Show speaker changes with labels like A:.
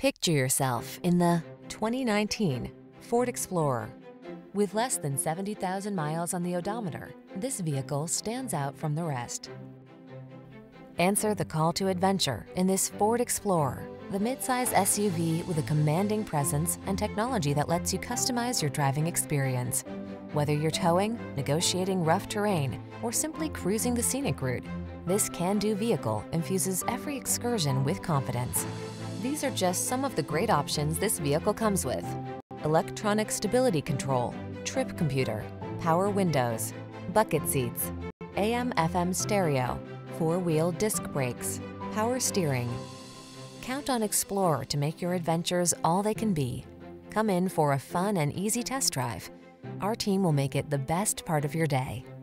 A: Picture yourself in the 2019 Ford Explorer. With less than 70,000 miles on the odometer, this vehicle stands out from the rest. Answer the call to adventure in this Ford Explorer, the midsize SUV with a commanding presence and technology that lets you customize your driving experience. Whether you're towing, negotiating rough terrain, or simply cruising the scenic route, this can-do vehicle infuses every excursion with confidence. These are just some of the great options this vehicle comes with: electronic stability control, trip computer, power windows, bucket seats, AM/FM stereo, four-wheel disc brakes, power steering. Count on Explorer to make your adventures all they can be. Come in for a fun and easy test drive. Our team will make it the best part of your day.